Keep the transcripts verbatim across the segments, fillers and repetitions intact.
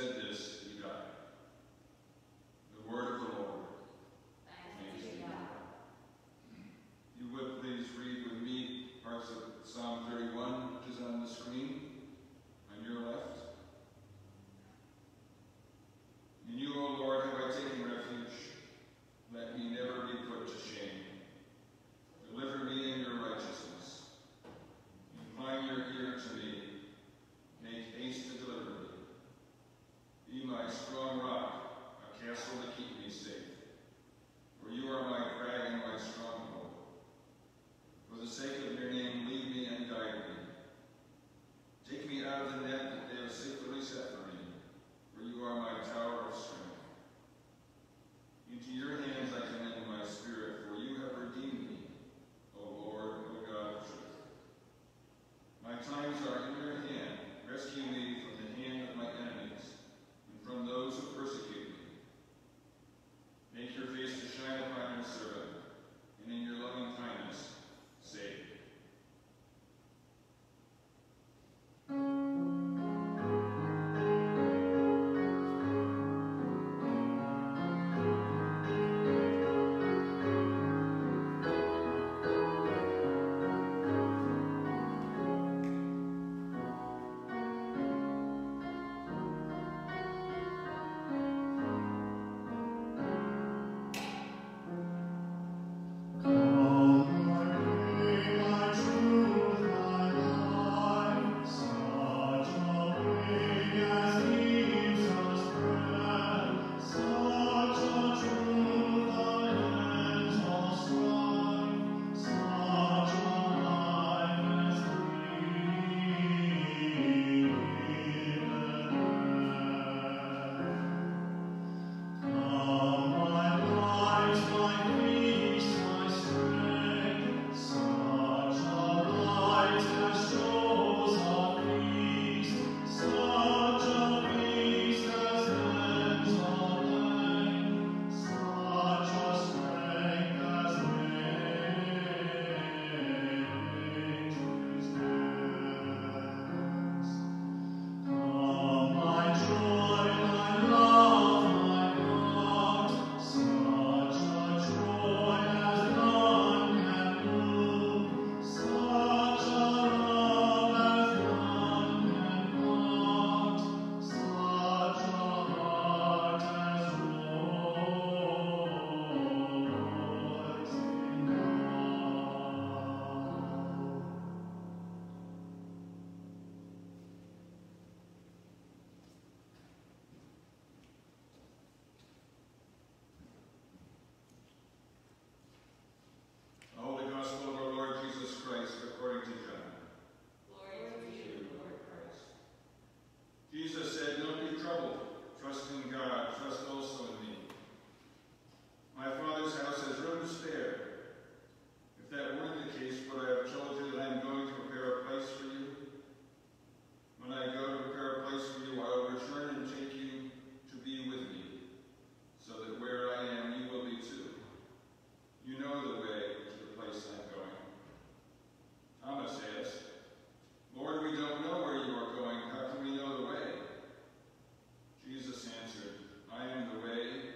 said this, he died. The word of the Lord. Thanks be to God. You would please read with me parts of Psalm thirty-one, which is on the screen on your left. In you, O Lord, have I taken refuge. Let me never be put to shame. Deliver me in your righteousness. Incline your ear to me. Make haste to deliver me. Be my strong rock, a castle to keep me safe. For you are my crag and my stronghold. For the sake of your name, lead me and guide me. Take me out of the net that they have secretly set for me, for you are my tower of strength. Into your hands I commend my spirit, for you have redeemed me, O Lord, O God of truth. My times are in your hand. Rescue me from the hand of my enemies and from those who persecute me. Make your face to shine upon your servant, and in your loving kindness save me. I am the way,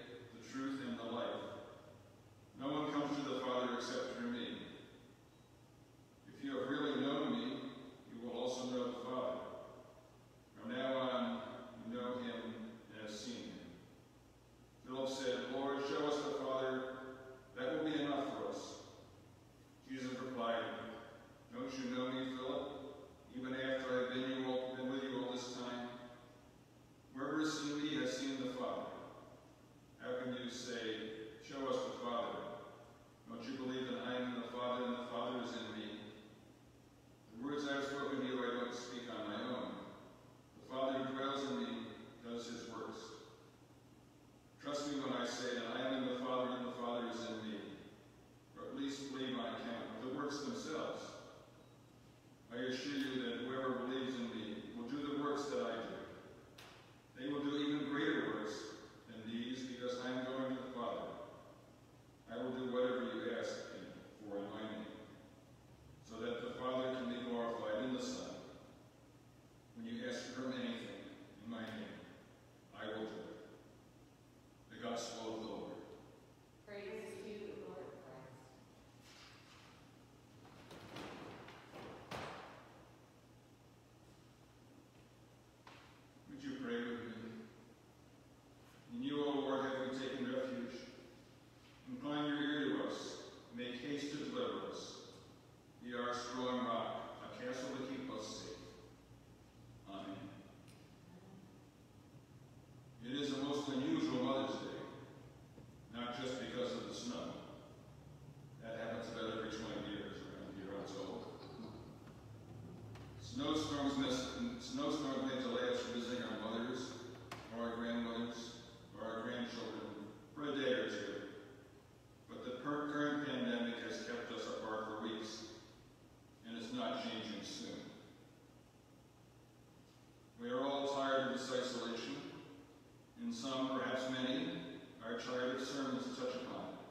are tired of sermons touch upon it.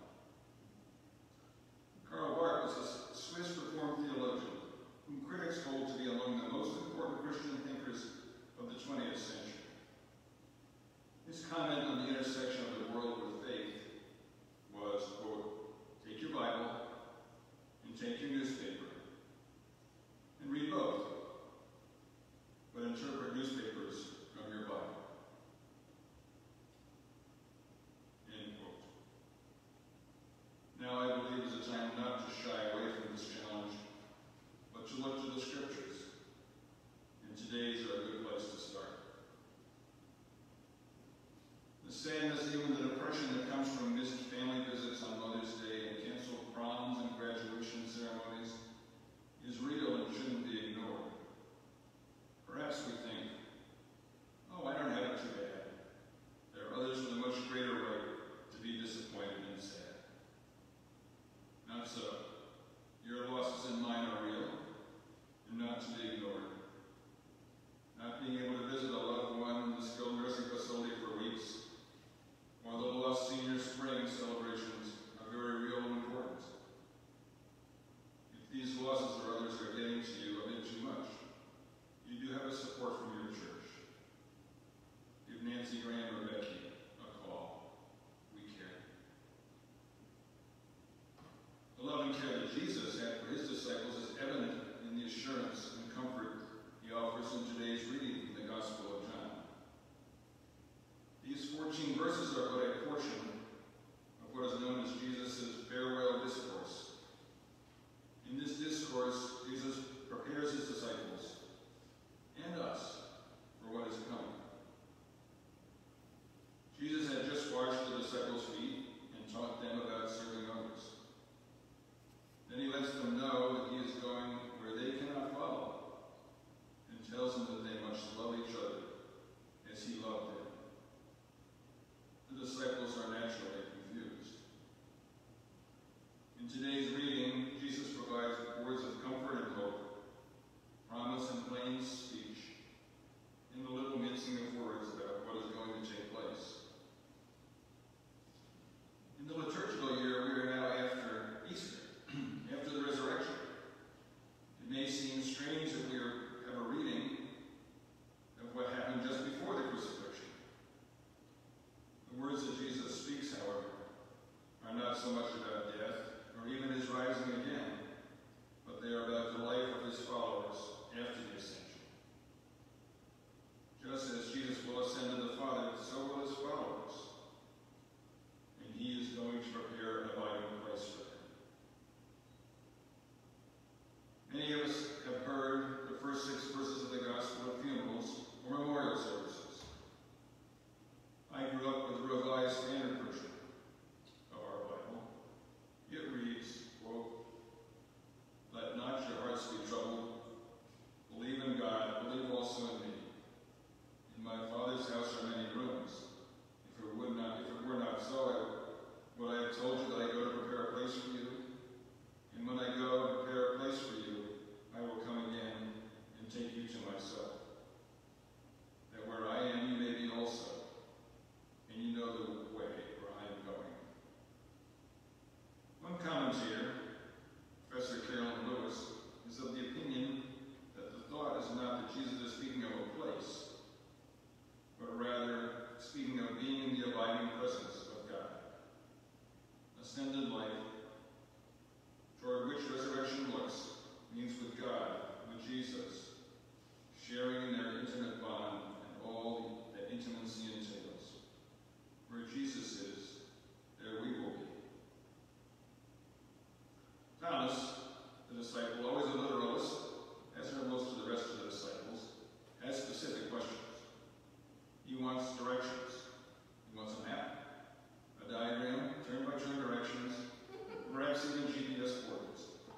Karl Barth was a Swiss Reformed theologian whom critics hold to be among the most important Christian thinkers of the twentieth century. His comment on the intersection of the world with faith was, quote, "Take your Bible and take your newspaper and read both, but interpret newspapers from your Bible." End quote. Now I believe is a time not to shy away from this challenge, but to look to the Scriptures, and today's are a good place to start. The sadness, even the depression that comes from missed family visits on Mother's Day and canceled proms and graduation ceremonies is real and shouldn't be ignored. Perhaps we think, oh, I don't have it too bad. There are others with a much greater right to be disappointed and sad. Not so. Your losses and mine are real and not to be ignored. Not being able to visit a loved one in the skilled nursing facility for weeks, or the lost senior spring celebrations are very real and important. If these losses or others are getting to you a bit too much, you do have a support from your church. Give Nancy Graham or Becky a call. We care. The love and care that Jesus had for his disciples is evident in the assurance and comfort he offers in today's reading from the Gospel of John. These fourteen verses are but a portion of what is known as Jesus' farewell discourse. In this discourse, Jesus prepares his disciples and us for what is coming. Jesus had just washed the disciples' feet and taught them about serving others. Then he lets them know that he is going where they cannot follow and tells them that they must love each other as he loved them. The disciples are naturally confused. In today's reading, Jesus provides words of comfort and hope, promise and plain speech, and a little mincing of words about what is going to take place. In the liturgical year, we are now after Easter, after the resurrection. It may seem strange that we are, have a reading of what happened just before the crucifixion. The words that Jesus speaks, however, are not so much about death or even his rising again, but they are about the life of his followers after the ascension. Just as Jesus will ascend to the Father, so will his followers, and he is going to prepare an abiding place for them. Many of us have heard the first six verses of the Gospel at funerals or memorial services. I grew up with the Revised Standard Version of our Bible. It reads, quote, "Let not your hearts be troubled. Believe in God. Believe also in me. In my Father's house are many rooms. If it would not, if it were not so, I would I have told you that I go to prepare a place for you. And when I go and prepare a place for you, I will come again and take you to myself, that where I am, you may be also. And you know the way where I am going." One commentator, Professor Carolyn Lewis, is of the opinion that the thought is not that Jesus is speaking of a place, but rather speaking of being in the abiding presence of God. Ascended life, toward which resurrection looks, means with God, with Jesus, sharing in their intimate bond and all that intimacy entails. Where Jesus is, there we will be. Thomas, the disciple, always a literalist, as are most of the rest of the disciples, has specific questions. He wants directions. He wants a map, a diagram, turn-by-turn directions, perhaps even G P S coordinates.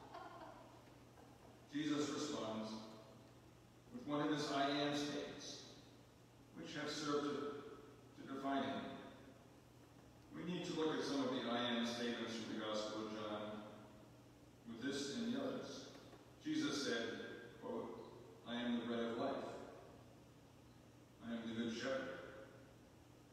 Jesus responds with one of his I am statements, which have served to, to define him. We need to look at some of the I am statements from the Gospel of John with this and the others. Jesus said, quote, "I am the bread of life. I am the good shepherd.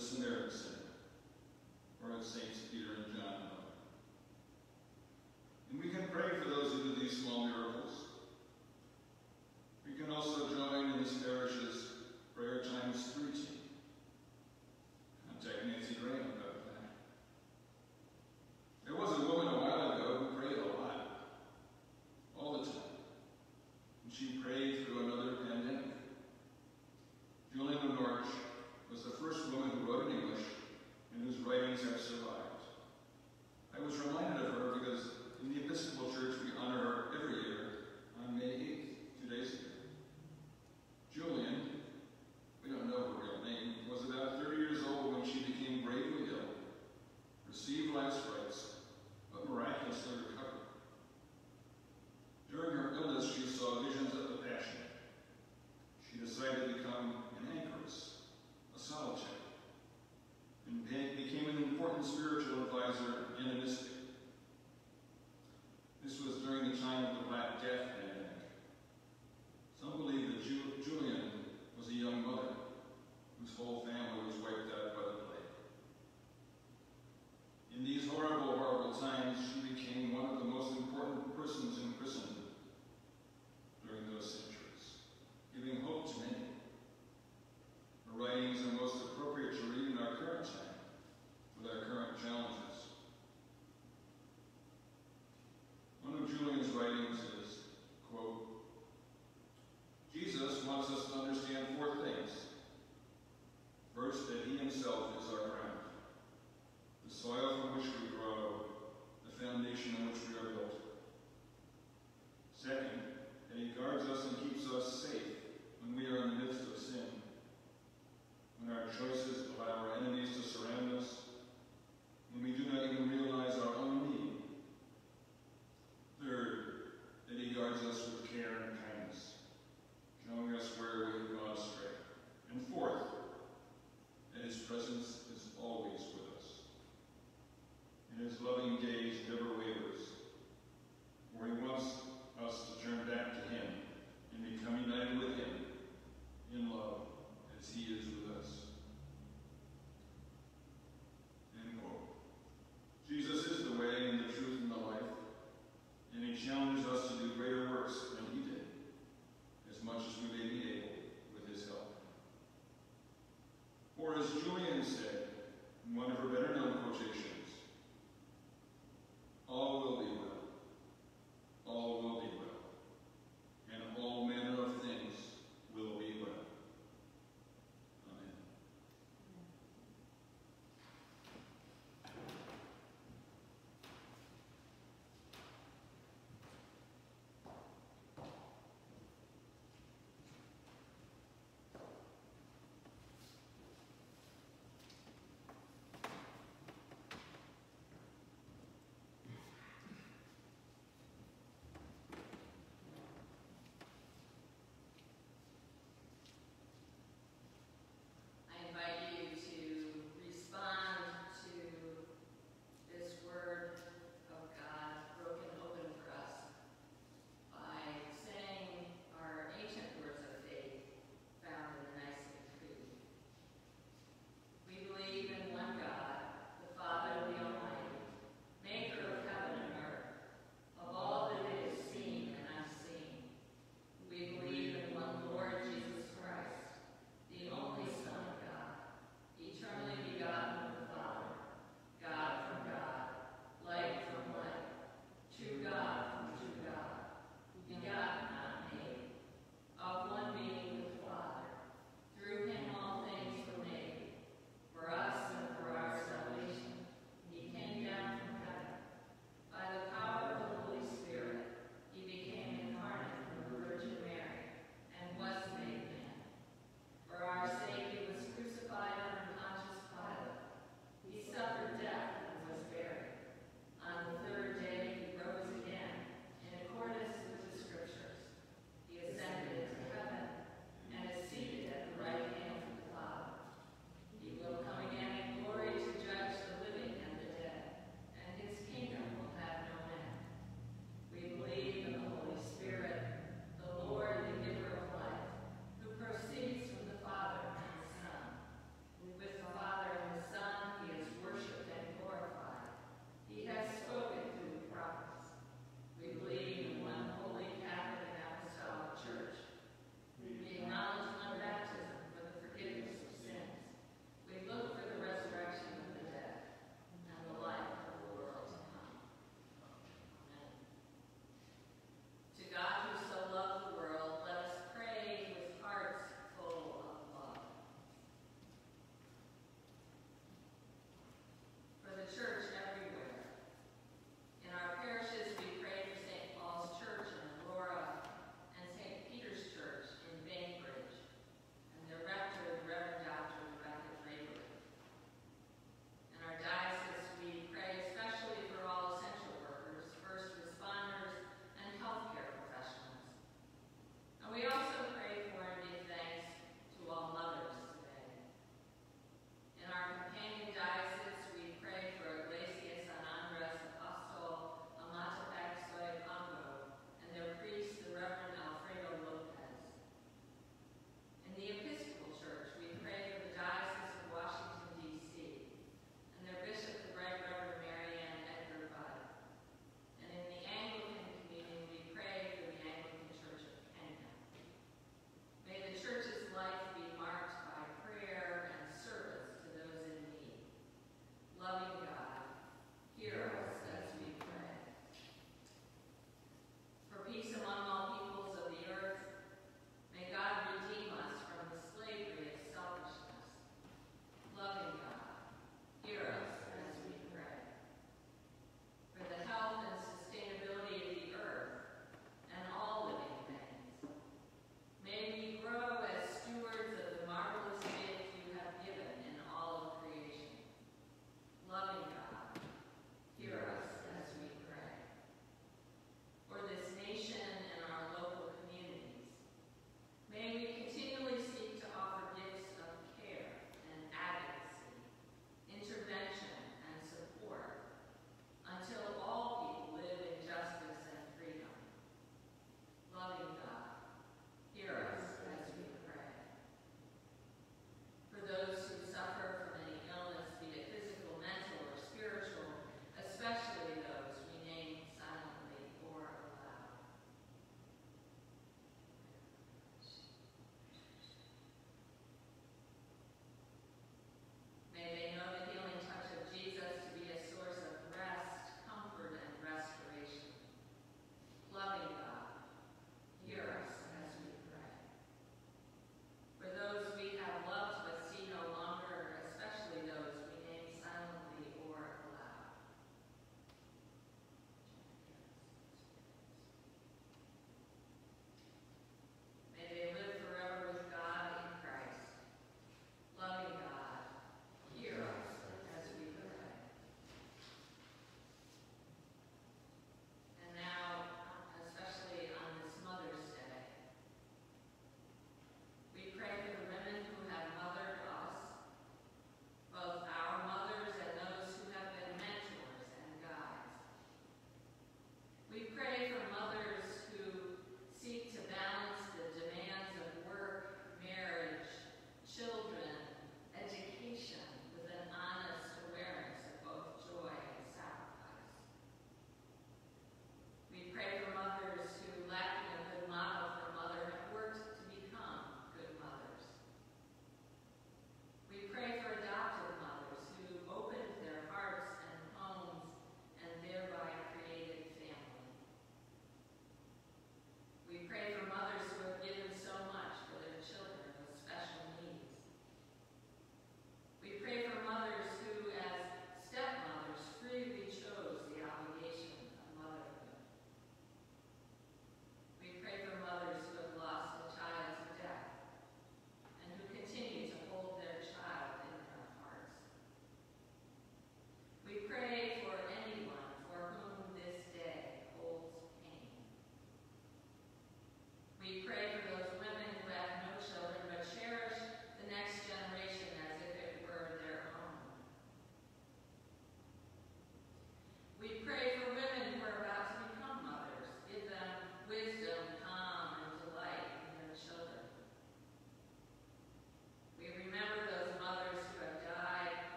Samaritan sinner, or as Saints Peter and John know. And we can pray for those who do these small miracles. We can also join in this parish's Prayer Times three team. Contact Nancy Graham about that. There was a woman a while ago who prayed a lot, all the time. And she prayed through another pandemic. Julian Norwich was the first woman who wrote in English and whose writings have survived. I was reminded of her because in the Episcopal Church we honor her every year on May eighth, two days ago. Julian, we don't know her real name, was about thirty years old when she became gravely ill, received last rites, but miraculously recovered. During her illness, she saw visions of the Passion. She decided to become an anchoress, a solitary, and became an important spiritual advisor and a mystic. This was during the time of the Black Death pandemic. Some believe that Ju Julian was a young mother whose whole family was wiped out by the plague. In these horrible, horrible times, she became one of the most important persons in Christendom during those centuries, giving hope to many. Her writings are most appropriate to read in our current time, with our current challenges. One of Julian's writings is, quote, Jesus wants us to understand four things. First, that he himself is our ground, the soil from which we grow, the foundation on which we are built. Second, that he guards us and keeps us safe when we are in the midst of sin, when our choices allow our enemies to surround us, when we do not even realize our own need. Third, that he guards us with care and kindness, showing us where we have gone astray. And fourth, that his presence is always with us. And his loving gaze never wavers, for he wants us to turn back to him and become united with him in love as he is with us. End quote. Jesus is the way and the truth and the life, and he challenges us to do greater works than he did, as much as we may be able with his help. For as Julian said in one of her better-known quotations,